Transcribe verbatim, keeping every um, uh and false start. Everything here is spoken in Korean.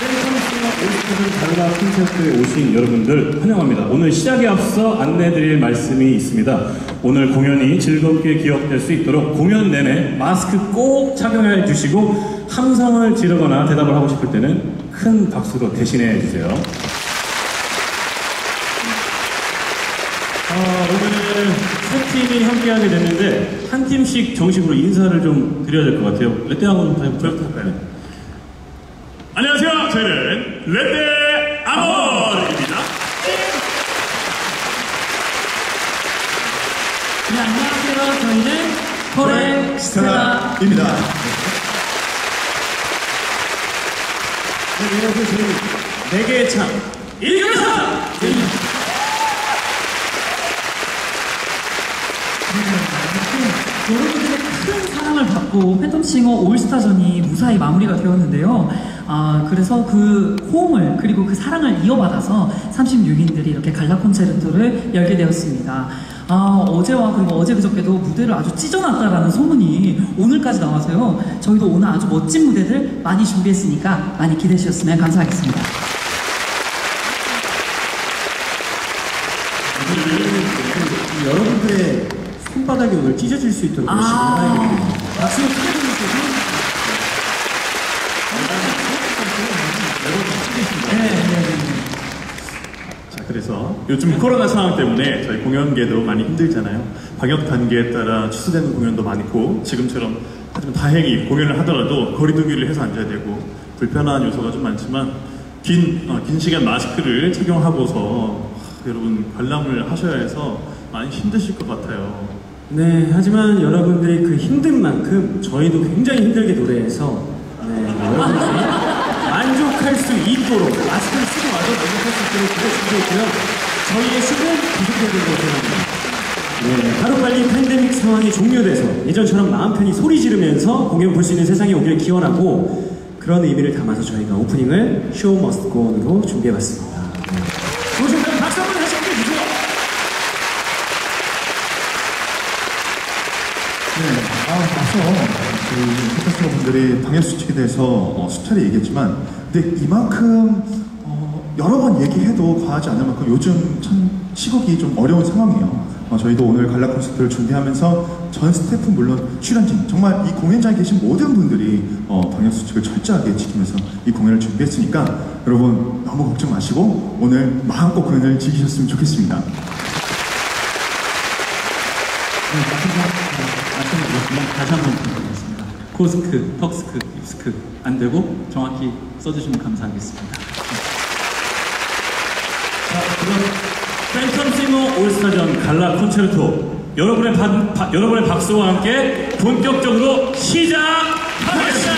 달라 콘서트에 오신 여러분들 환영합니다. 오늘 시작에 앞서 안내드릴 말씀이 있습니다. 오늘 공연이 즐겁게 기억될 수 있도록 공연 내내 마스크 꼭 착용해 주시고 함성을 지르거나 대답을 하고 싶을 때는 큰 박수로 대신해 주세요. 어, 오늘 세 팀이 함께하게 됐는데 한 팀씩 정식으로 인사를 좀 드려야 될 것 같아요. 레떼 한번 해볼까요? 네. 안녕하세요. 저희는 레떼 아모르입니다. 네, 안녕하세요. 저희는 포레스타입니다. 네, 안녕하세요. 저희는 네 개의 창 이경사! 여러분들의 큰 사랑을 받고 팬텀싱어 올스타전이 무사히 마무리가 되었는데요. 아, 그래서 그 호응을 그리고 그 사랑을 이어받아서 삼십육 인들이 이렇게 갈라 콘체르토를 열게 되었습니다. 아, 어제와 그리고 어제 그저께도 무대를 아주 찢어놨다라는 소문이 오늘까지 나와서요. 저희도 오늘 아주 멋진 무대들 많이 준비했으니까 많이 기대해 주셨으면 감사하겠습니다. 여러분들의 손바닥이 오늘 찢어질 수 있도록 열심히 해봐야겠네요. 박수 크게 보내주세요. 네, 네, 네. 자, 그래서 요즘 코로나 상황 때문에 저희 공연계도 많이 힘들잖아요. 방역 단계에 따라 취소되는 공연도 많고 지금처럼 하지만 다행히 공연을 하더라도 거리두기를 해서 앉아야 되고 불편한 요소가 좀 많지만 긴, 어, 긴 시간 마스크를 착용하고서 여러분 관람을 하셔야 해서 많이 힘드실 것 같아요. 네, 하지만 여러분들이 그 힘든 만큼 저희도 굉장히 힘들게 노래해서 네, 여러분들이 만족할 수 있도록 마스크를 쓰고 와도 만족할 수 있도록 그걸 준비했고요. 저희의 수는 계속되는 것을 네, 하루빨리 팬데믹 상황이 종료돼서 예전처럼 마음 편히 소리 지르면서 공연 볼 수 있는 세상에 오기를 기원하고 그런 의미를 담아서 저희가 오프닝을 쇼 머스트 고온으로 준비해봤습니다. 네. 오셨다면 박수 한번 다시 한번 주세요. 네, 아, 앞서 저희 팟캐스터 분들이 방역수칙에 대해서 어, 수차례 얘기했지만 근데 이만큼 어, 여러 번 얘기해도 과하지 않을 만큼 요즘 참 시국이 좀 어려운 상황이에요. 어, 저희도 오늘 갈라 콘서트를 준비하면서 전 스태프 물론 출연진 정말 이 공연장에 계신 모든 분들이 어, 방역수칙을 철저하게 지키면서 이 공연을 준비했으니까 여러분 너무 걱정 마시고 오늘 마음껏 공연을 즐기셨으면 좋겠습니다. 네, 다시 한번 부탁드리겠습니다. 코스크, 턱스크, 립스크 안 되고 정확히 써주시면 감사하겠습니다. 자, 그럼 팬텀싱어 올스타전 갈라 콘체르토 여러분의, 바, 바, 여러분의 박수와 함께 본격적으로 시작하겠습니다.